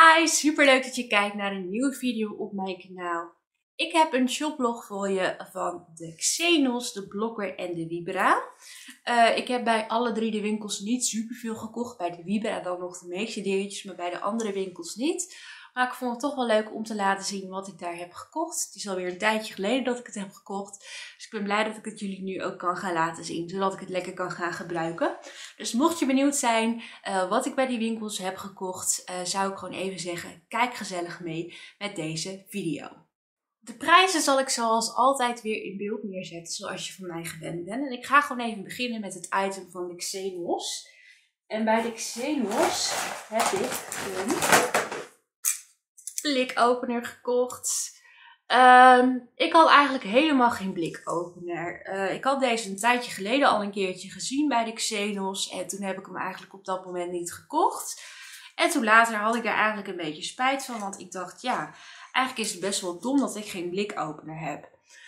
Hi, super leuk dat je kijkt naar een nieuwe video op mijn kanaal. Ik heb een shoplog voor je van de Xenos, de Blokker en de Vibra. Ik heb bij alle drie de winkels niet super veel gekocht. Bij de Vibra dan nog de meeste dingetjes, maar bij de andere winkels niet. Maar ik vond het toch wel leuk om te laten zien wat ik daar heb gekocht. Het is alweer een tijdje geleden dat ik het heb gekocht. Dus ik ben blij dat ik het jullie nu ook kan gaan laten zien. Zodat ik het lekker kan gaan gebruiken. Dus mocht je benieuwd zijn wat ik bij die winkels heb gekocht. Zou ik gewoon even zeggen, kijk gezellig mee met deze video. De prijzen zal ik zoals altijd weer in beeld neerzetten. Zoals je van mij gewend bent. En ik ga gewoon even beginnen met het item van de Xenos. En bij de Xenos heb ik een blikopener gekocht. Ik had eigenlijk helemaal geen blikopener. Ik had deze een tijdje geleden al een keertje gezien bij de Xenos. En toen heb ik hem eigenlijk op dat moment niet gekocht. En toen later had ik daar eigenlijk een beetje spijt van. Want ik dacht, ja, eigenlijk is het best wel dom dat ik geen blikopener heb.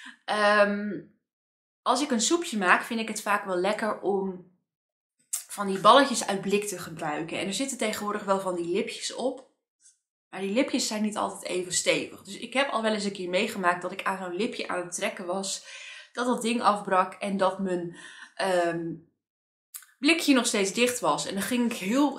Als ik een soepje maak, vind ik het vaak wel lekker om van die balletjes uit blik te gebruiken. En er zitten tegenwoordig wel van die lipjes op. Maar die lipjes zijn niet altijd even stevig. Dus ik heb al wel eens een keer meegemaakt dat ik aan zo'n lipje aan het trekken was. Dat dat ding afbrak en dat mijn blikje nog steeds dicht was. En dan ging ik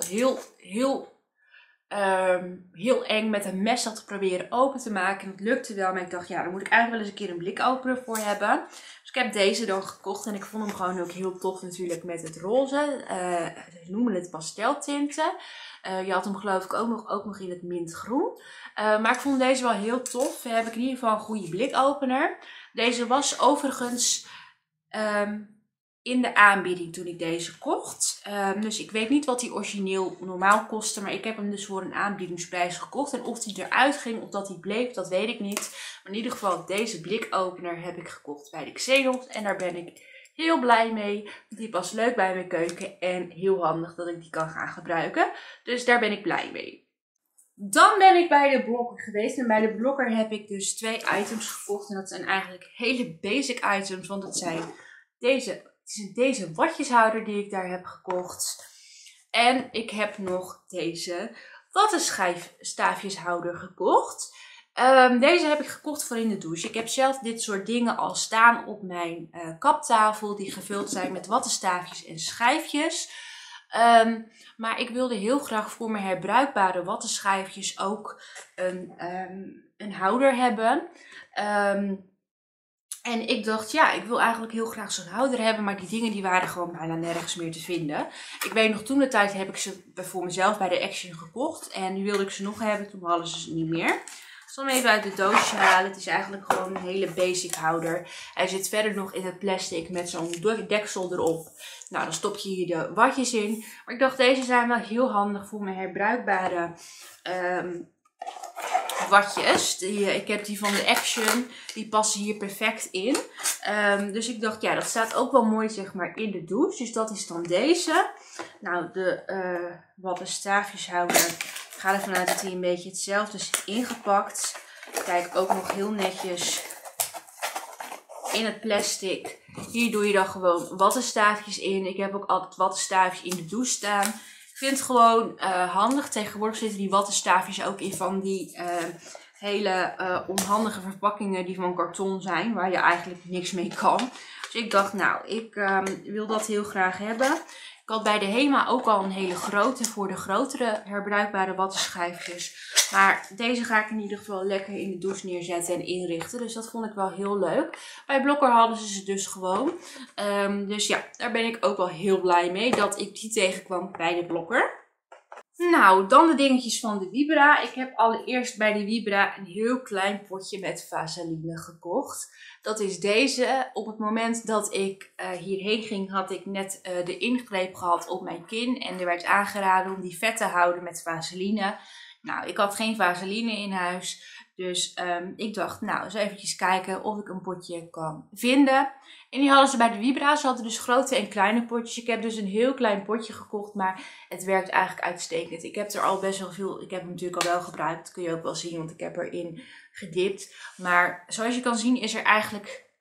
heel eng met een mes dat te proberen open te maken. En dat lukte wel, maar ik dacht, ja, daar moet ik eigenlijk wel eens een keer een blikopener voor hebben. Dus ik heb deze dan gekocht en ik vond hem gewoon ook heel tof natuurlijk met het roze. Ze noemen het pasteltinten. Je had hem geloof ik ook nog in het mintgroen. Maar ik vond deze wel heel tof. Heb ik in ieder geval een goede blikopener. Deze was overigens in de aanbieding toen ik deze kocht. Dus ik weet niet wat die origineel normaal kostte. Maar ik heb hem dus voor een aanbiedingsprijs gekocht. En of die eruit ging of dat die bleef, dat weet ik niet. Maar in ieder geval deze blikopener heb ik gekocht bij de Xenos. En daar ben ik heel blij mee. Want die past leuk bij mijn keuken. En heel handig dat ik die kan gaan gebruiken. Dus daar ben ik blij mee. Dan ben ik bij de Blokker geweest. En bij de Blokker heb ik dus 2 items gekocht. En dat zijn eigenlijk hele basic items. Want het zijn deze watjeshouder die ik daar heb gekocht. En ik heb nog deze wattenstaafjeshouder gekocht. Deze heb ik gekocht voor in de douche. Ik heb zelf dit soort dingen al staan op mijn kaptafel. Die gevuld zijn met wattenstaafjes en schijfjes. Maar ik wilde heel graag voor mijn herbruikbare wattenschijfjes ook een houder hebben. En ik dacht, ja, ik wil eigenlijk heel graag zo'n houder hebben. Maar die dingen die waren gewoon bijna nergens meer te vinden. Ik weet nog, toen de tijd heb ik ze voor mezelf bij de Action gekocht. En nu wilde ik ze nog hebben, toen hadden ze niet meer. Ik zal hem even uit de doosje halen. Het is eigenlijk gewoon een hele basic houder. Hij zit verder nog in het plastic met zo'n deksel erop. Nou, dan stop je hier de watjes in. Maar ik dacht, deze zijn wel heel handig voor mijn herbruikbare watjes. Ik heb die van de Action. Die passen hier perfect in. Dus ik dacht, ja, dat staat ook wel mooi zeg maar in de douche. Dus dat is dan deze. Nou, de wattenstaafjeshouder. Ik ga ervan uit dat hij een beetje hetzelfde is ingepakt. Kijk, ook nog heel netjes in het plastic. Hier doe je dan gewoon wattenstaafjes in. Ik heb ook altijd wattenstaafjes in de douche staan. Ik vind het gewoon handig. Tegenwoordig zitten die wattenstaafjes ook in van die hele onhandige verpakkingen die van karton zijn. Waar je eigenlijk niks mee kan. Dus ik dacht, nou, ik wil dat heel graag hebben. Ik had bij de HEMA ook al een hele grote voor de grotere herbruikbare wattenschijfjes. Maar deze ga ik in ieder geval lekker in de douche neerzetten en inrichten. Dus dat vond ik wel heel leuk. Bij Blokker hadden ze dus gewoon. Dus ja, daar ben ik ook wel heel blij mee dat ik die tegenkwam bij de Blokker. Nou, dan de dingetjes van de Vibra. Ik heb allereerst bij de Vibra een heel klein potje met vaseline gekocht. Dat is deze. Op het moment dat ik hierheen ging had ik net de ingreep gehad op mijn kin. En er werd aangeraden om die vet te houden met vaseline. Nou, ik had geen vaseline in huis. Dus ik dacht, nou, eens eventjes kijken of ik een potje kan vinden. En die hadden ze bij de Vibra. Ze hadden dus grote en kleine potjes. Ik heb dus een heel klein potje gekocht, maar het werkt eigenlijk uitstekend. Ik heb er al best wel veel, ik heb hem natuurlijk al wel gebruikt. Dat kun je ook wel zien, want ik heb erin gedipt. Maar zoals je kan zien is er eigenlijk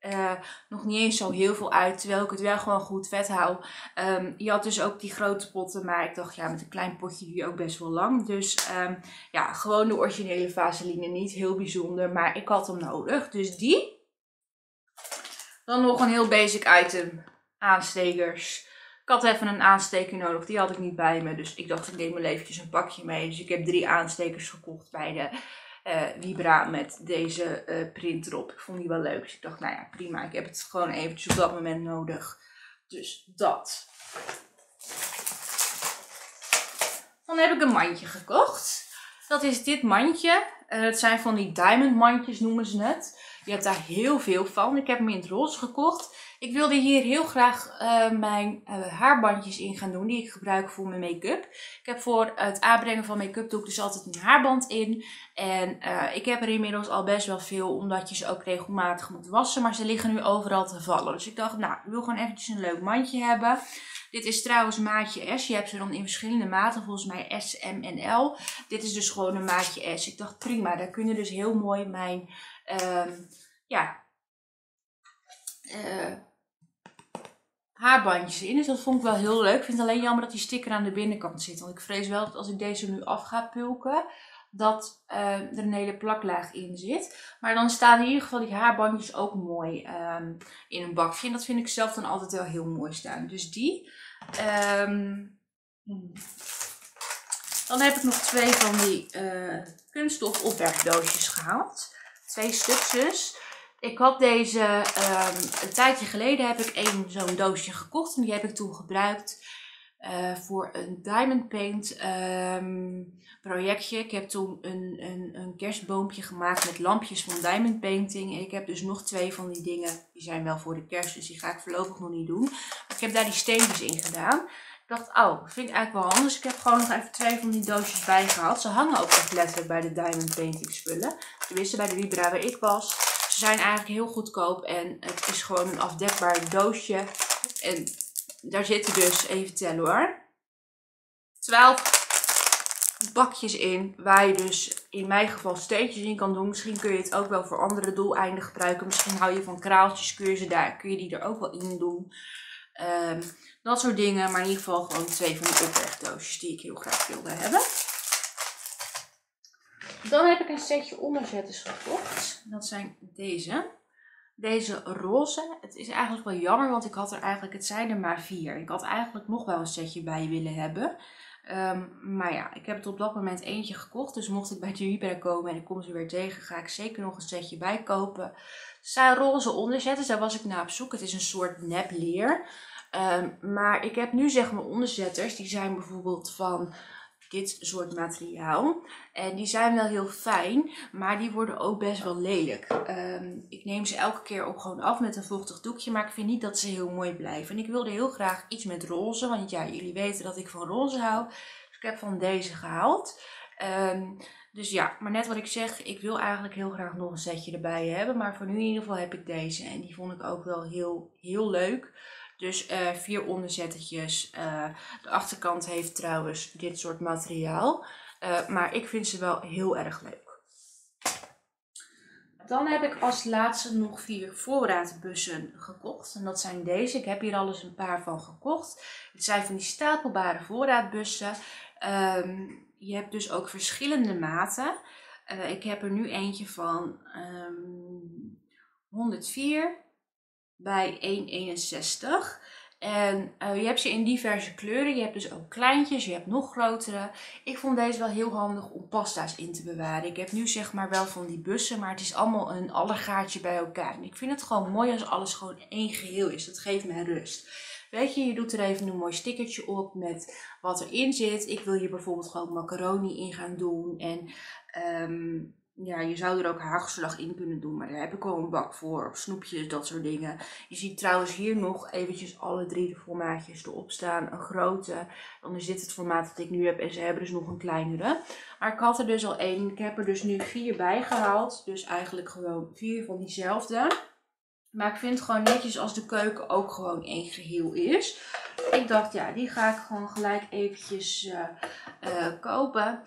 nog niet eens zo heel veel uit, terwijl ik het wel gewoon goed vet hou. Je had dus ook die grote potten, maar ik dacht ja, met een klein potje doe je ook best wel lang. Dus ja, gewoon de originele vaseline, niet heel bijzonder, maar ik had hem nodig. Dus die. Dan nog een heel basic item, aanstekers. Ik had even een aansteker nodig, die had ik niet bij me, dus ik dacht ik neem wel eventjes een pakje mee. Dus ik heb 3 aanstekers gekocht bij de Vibra met deze print erop. Ik vond die wel leuk, dus ik dacht nou ja prima, ik heb het gewoon eventjes op dat moment nodig. Dus dat. Dan heb ik een mandje gekocht. Dat is dit mandje. Het zijn van die diamond mandjes noemen ze het. Je hebt daar heel veel van. Ik heb hem in het roze gekocht. Ik wilde hier heel graag mijn haarbandjes in gaan doen die ik gebruik voor mijn make-up. Ik heb voor het aanbrengen van make-up doe ik dus altijd een haarband in. En ik heb er inmiddels al best wel veel, omdat je ze ook regelmatig moet wassen. Maar ze liggen nu overal te vallen. Dus ik dacht, nou, ik wil gewoon eventjes een leuk mandje hebben. Dit is trouwens maatje S. Je hebt ze dan in verschillende maten, volgens mij S, M en L. Dit is dus gewoon een maatje S. Ik dacht prima, daar kunnen dus heel mooi mijn haarbandjes in. Dus dat vond ik wel heel leuk. Ik vind het alleen jammer dat die sticker aan de binnenkant zit. Want ik vrees wel dat als ik deze nu af ga pulken, dat er een hele plaklaag in zit. Maar dan staan in ieder geval die haarbandjes ook mooi in een bakje. En dat vind ik zelf dan altijd wel heel mooi staan. Dus die. Dan heb ik nog 2 van die kunststof opbergdoosjes gehaald. 2 stukjes. Ik had deze, een tijdje geleden heb ik zo'n doosje gekocht. En die heb ik toen gebruikt voor een diamond paint projectje. Ik heb toen een kerstboompje gemaakt met lampjes van diamond painting. En ik heb dus nog 2 van die dingen. Die zijn wel voor de kerst, dus die ga ik voorlopig nog niet doen. Maar ik heb daar die steentjes in gedaan. Ik dacht, oh, dat vind ik eigenlijk wel handig. Dus ik heb gewoon nog even 2 van die doosjes bijgehaald. Ze hangen ook echt letterlijk bij de diamond painting spullen. Tenminste bij de Vibra waar ik was. Ze zijn eigenlijk heel goedkoop en het is gewoon een afdekbaar doosje. En daar zitten dus, even tellen hoor, 12 bakjes in. Waar je dus in mijn geval steentjes in kan doen. Misschien kun je het ook wel voor andere doeleinden gebruiken. Misschien hou je van kraaltjes, kun je die er ook wel in doen. Dat soort dingen, maar in ieder geval gewoon 2 van die opbergdoosjes die ik heel graag wilde hebben. Dan heb ik een setje onderzetters gekocht. Dat zijn deze. Deze roze. Het is eigenlijk wel jammer, want ik had er eigenlijk, het zijn er maar 4. Ik had eigenlijk nog wel een setje bij willen hebben. Maar ja, ik heb het op dat moment eentje gekocht. Dus mocht ik bij de Vibra komen en ik kom ze weer tegen, ga ik zeker nog een setje bij kopen. Het zijn roze onderzetters, daar was ik naar op zoek. Het is een soort nepleer. Maar ik heb nu zeg maar onderzetters, die zijn bijvoorbeeld van dit soort materiaal. En die zijn wel heel fijn, maar die worden ook best wel lelijk. Ik neem ze elke keer ook gewoon af met een vochtig doekje, maar ik vind niet dat ze heel mooi blijven. En ik wilde heel graag iets met roze, want ja, jullie weten dat ik van roze hou. Dus ik heb van deze gehaald. Dus ja, maar net wat ik zeg, ik wil eigenlijk heel graag nog een setje erbij hebben. Maar voor nu in ieder geval heb ik deze. En die vond ik ook wel heel leuk. Dus 4 onderzettertjes. De achterkant heeft trouwens dit soort materiaal. Maar ik vind ze wel heel erg leuk. Dan heb ik als laatste nog 4 voorraadbussen gekocht. En dat zijn deze. Ik heb hier al eens een paar van gekocht. Het zijn van die stapelbare voorraadbussen. Je hebt dus ook verschillende maten. Ik heb er nu eentje van 104 bij 1,61. En je hebt ze in diverse kleuren. Je hebt dus ook kleintjes, je hebt nog grotere. Ik vond deze wel heel handig om pasta's in te bewaren. Ik heb nu zeg maar wel van die bussen, maar het is allemaal een allegaartje bij elkaar. En ik vind het gewoon mooi als alles gewoon één geheel is. Dat geeft mij rust. Weet je, je doet er even een mooi stickertje op met wat erin zit. Ik wil hier bijvoorbeeld gewoon macaroni in gaan doen. En ja, je zou er ook hagelslag in kunnen doen, maar daar heb ik wel een bak voor. Of snoepjes, dat soort dingen. Je ziet trouwens hier nog eventjes alle 3 de formaatjes erop staan. Een grote, dan is dit het formaat dat ik nu heb en ze hebben dus nog een kleinere. Maar ik had er dus al 1. Ik heb er dus nu 4 bij gehaald. Dus eigenlijk gewoon 4 van diezelfde. Maar ik vind het gewoon netjes als de keuken ook gewoon één geheel is. Ik dacht, ja, die ga ik gewoon gelijk eventjes kopen.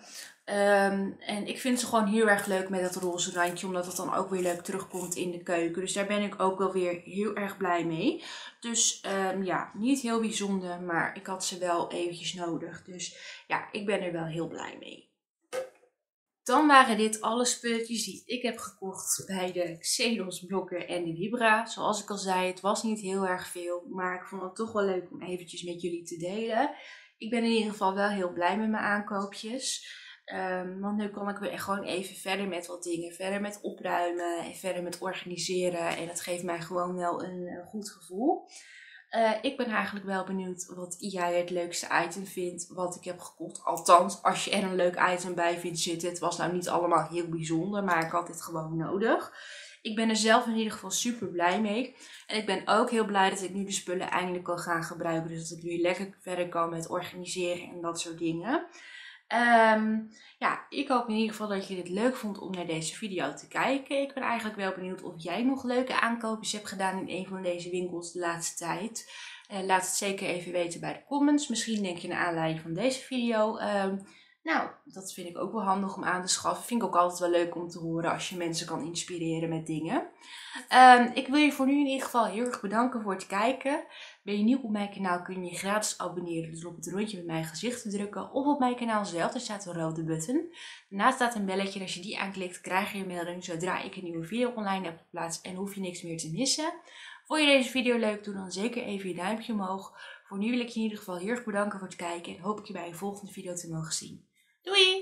En ik vind ze gewoon heel erg leuk met dat roze randje, omdat het dan ook weer leuk terugkomt in de keuken. Dus daar ben ik ook wel weer heel erg blij mee. Dus ja, niet heel bijzonder, maar ik had ze wel eventjes nodig. Dus ja, ik ben er wel heel blij mee. Dan waren dit alle spulletjes die ik heb gekocht bij de Xenos blokken en de Libra. Zoals ik al zei, het was niet heel erg veel, maar ik vond het toch wel leuk om eventjes met jullie te delen. Ik ben in ieder geval wel heel blij met mijn aankoopjes. Want nu kan ik weer gewoon even verder met wat dingen. Verder met opruimen en verder met organiseren. En dat geeft mij gewoon wel een goed gevoel. Ik ben eigenlijk wel benieuwd wat jij het leukste item vindt wat ik heb gekocht. Althans, als je er een leuk item bij vindt zitten. Het was nou niet allemaal heel bijzonder, maar ik had dit gewoon nodig. Ik ben er zelf in ieder geval super blij mee. En ik ben ook heel blij dat ik nu de spullen eindelijk kan gaan gebruiken. Dus dat ik nu lekker verder kan met organiseren en dat soort dingen. Ja, ik hoop in ieder geval dat je dit leuk vond om naar deze video te kijken. Ik ben eigenlijk wel benieuwd of jij nog leuke aankoopjes hebt gedaan in een van deze winkels de laatste tijd. Laat het zeker even weten bij de comments. Misschien denk je naar aanleiding van deze video. Nou, dat vind ik ook wel handig om aan te schaffen. Vind ik ook altijd wel leuk om te horen als je mensen kan inspireren met dingen. Ik wil je voor nu in ieder geval heel erg bedanken voor het kijken. Ben je nieuw op mijn kanaal kun je je gratis abonneren door op het rondje met mijn gezicht te drukken. Of op mijn kanaal zelf, daar staat een rode button. Daarnaast staat een belletje en als je die aanklikt krijg je een melding zodra ik een nieuwe video online heb geplaatst. En hoef je niks meer te missen. Vond je deze video leuk? Doe dan zeker even je duimpje omhoog. Voor nu wil ik je in ieder geval heel erg bedanken voor het kijken. En hoop ik je bij een volgende video te mogen zien. Doei!